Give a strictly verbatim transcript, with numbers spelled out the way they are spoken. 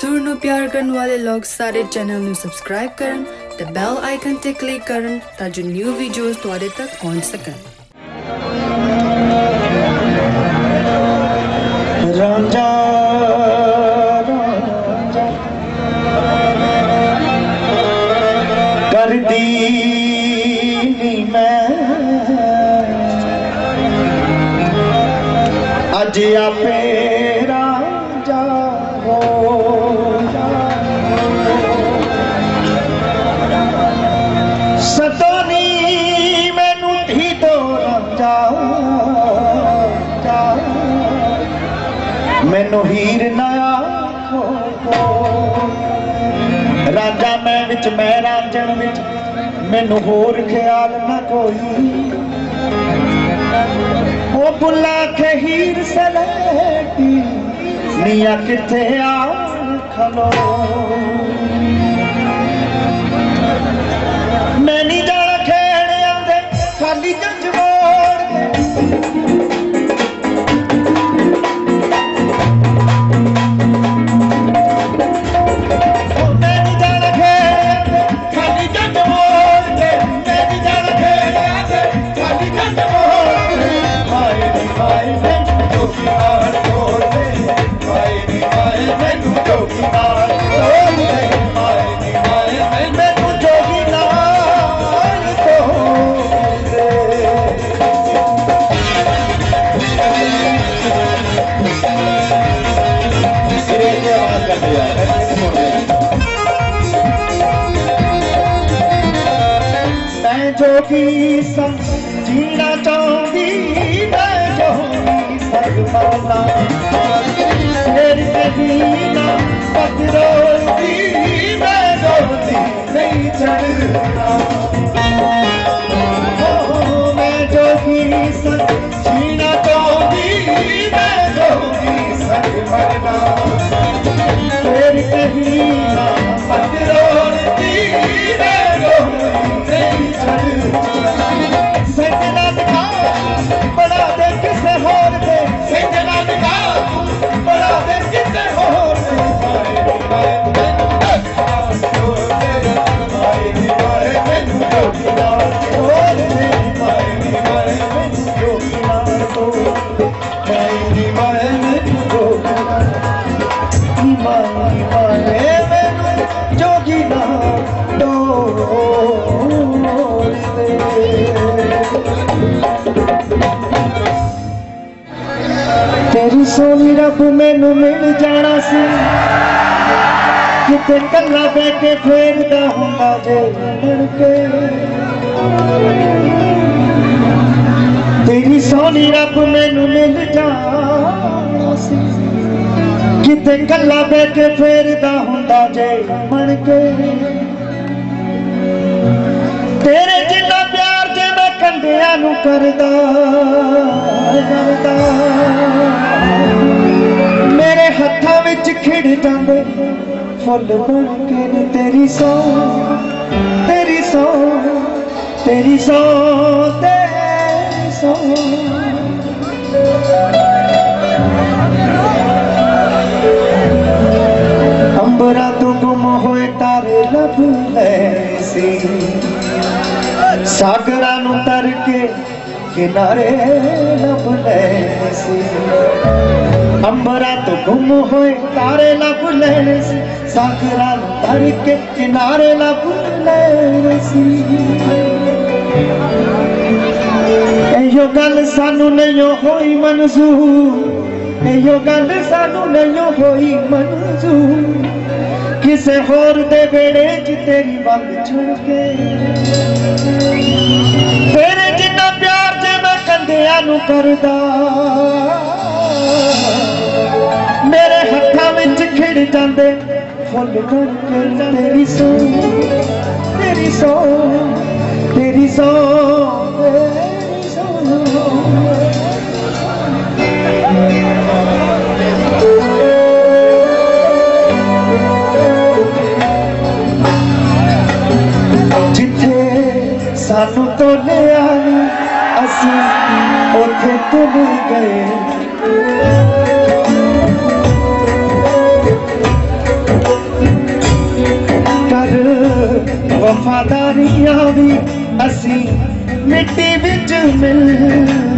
सुर नूं प्यार करन वाले लोग सारे चैनल नूं सबसक्राइब करन ते बैल आइकन ते क्लिक करन तां जो न्यू वीडियोस तुहाडे तक पहुंच सकन। रांझा रांझा कर दी नी मैं अज आपे रांझा हो सतोनी मैनू धी तो रांझा मैनू हीर नया रांझा मैं विच मैं रांझण विच मैनू होर ख्याल ना कोई वो बुला के हीर सलेटी निया किथे आ खलो मैं नहीं जाना खेड़ आंदे खाली जंज जोगी संग जीना चाहती मैं जोगी संग मरना मेरी मदीना पकड़ोती मैं जोगी नहीं चढ़ना मैं जोगी संग जीना चाहती मैं जोगी संग मरना मेरी मदीना पकड़ोती मैं जोगी नहीं सजना दिखा बड़ा दे किसे होर दे सजना दिखा बड़ा दे किसे होर जोगी ना तेरी सोनी रब मैनू मिल जाना सी किते कला बह के फेरदा हुंदा जे मुड़के तेरी सोनी रब मैनू मिल जाना सी किते कला बह के फेरदा हुंदा जे मुड़के तेरे जिन्ना प्यार जे मैं कंधिया नू करदा करदा मेरे हत्थां विच खिड़ जांदे फुल बन के तेरी सौ तेरी सौ तेरी सौ तेरी सौ अंबरा तो गुम होए तारे लब सी सागरा नू तर के किनारे लब सी अंबरा तो गुम होए तारे लब सी सागरा नू तर के किनारे लब सी यो गल सानू नहीं होई मंजूर यो गल सानू नहीं होई मंजूर किसे होर दे बेड़े च तेरी वंग छुड़ के तेरे जिन्ना प्यार जे मैं कंधिया नू करदा मेरे हत्थां विच खिड़ जांदे फुल बन के तेरी सौ तेरी सौ तेरी सौ तेरी सौ सानू तो ले आई असी उथे तुम गए वफादारियां भी असी मिट्टी विच मिल